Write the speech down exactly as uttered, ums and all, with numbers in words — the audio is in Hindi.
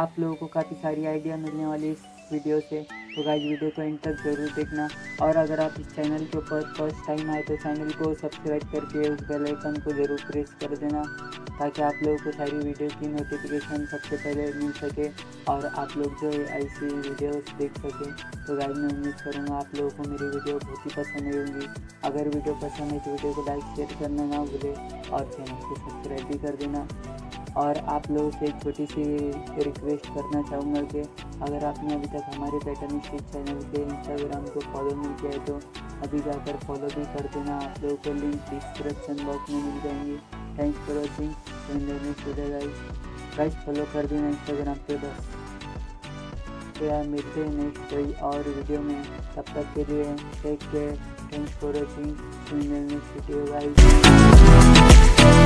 आप लोगों को काफ़ी सारी आइडिया मिलने वाली है इस वीडियो से। तो गाइस वीडियो को एंड तक ज़रूर देखना, और अगर आप इस चैनल के ऊपर फर्स्ट टाइम आए तो चैनल को सब्सक्राइब करके उस बेल आइकन को ज़रूर प्रेस कर देना, ताकि आप लोगों को सारी वीडियो की नोटिफिकेशन सबसे पहले मिल सके और आप लोग जो है ऐसी वीडियोस देख सकें। तो गाइस मैं उम्मीद करूँगा आप लोगों को मेरी वीडियो बहुत ही पसंद आई होंगी। अगर वीडियो पसंद है तो वीडियो को लाइक शेयर करना ना भूलें और चैनल को सब्सक्राइब भी कर देना। और आप लोगों से एक छोटी सी रिक्वेस्ट करना चाहूँगा कि अगर आपने अभी तक हमारे पैटर्न स्टिच चैनल के इंस्टाग्राम को फॉलो नहीं किया है तो अभी जाकर फॉलो भी कर देना। आप लोगों को लिंक डिस्क्रिप्शन बॉक्स में मिल जाएंगी। Thanks for watching. Next video guys guys follow कर देना इंस्टाग्राम पे बस। तो यार मिलते हैं नेक्स्ट कोई और वीडियो में, तब तक के लिए take care. Thanks for watching. Next video guys.